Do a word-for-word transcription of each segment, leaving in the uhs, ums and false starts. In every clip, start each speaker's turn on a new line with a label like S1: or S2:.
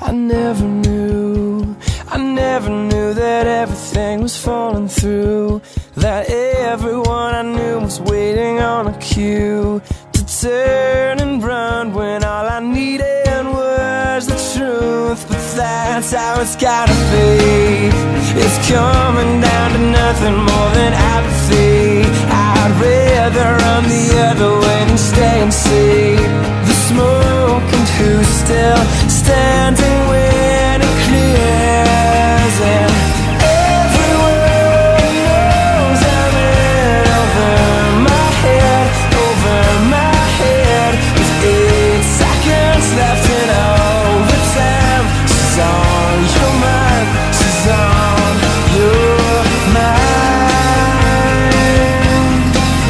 S1: I never knew, I never knew that everything was falling through, that everyone I knew was waiting on a cue to turn and run when all I needed was the truth. But that's how it's gotta be. It's coming down to nothing more than apathy. I'd rather run the other way than stay and see the smoke, and who's still standing when it clears. And everyone knows I'm in over my head, over my head, with eight seconds left in overtime. She's on your mind, she's on your mind.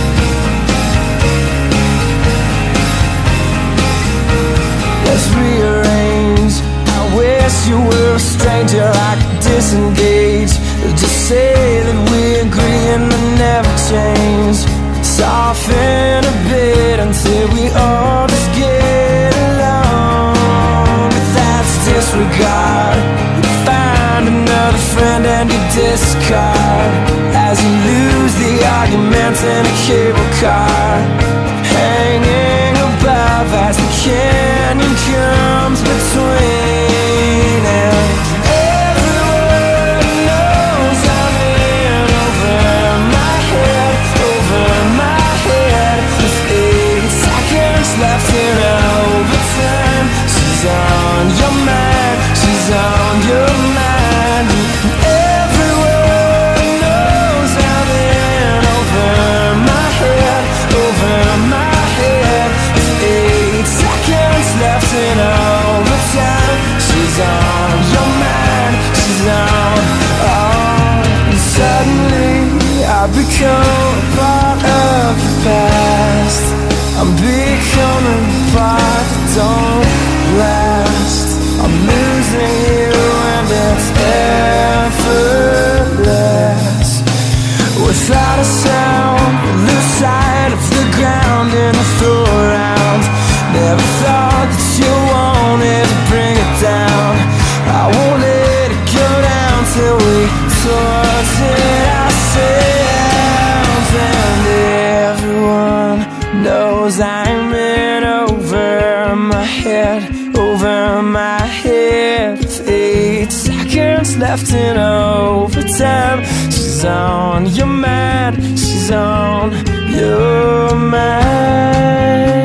S1: Let's rearrange. I wish you were a stranger I could disengage. Just say that we agree and then never change. Soften a bit until we all just get along. But that's disregard. You find another friend and you discard as you lose the argument in a cable car, hanging above as the canyon comes between. And everyone knows I'm in over my head, over my head, with eight seconds left in overtime. She's on your mind, she's on your mind. Everyone knows I'm in over my head, over my head, with eight seconds left in overtime. She's on your mind, she's on. Oh, and suddenly I become a part of the past. I'm becoming a part that don't last. I'm losing you and it's effortless. Without a sound, lose sight of the ground in a throw around. Never thought that you wanted to bring it down. I won't let it go down till we touch it ourselves. And everyone knows I'm in over my head, over my head, with eight seconds left in overtime. She's on your mind, she's on your mind.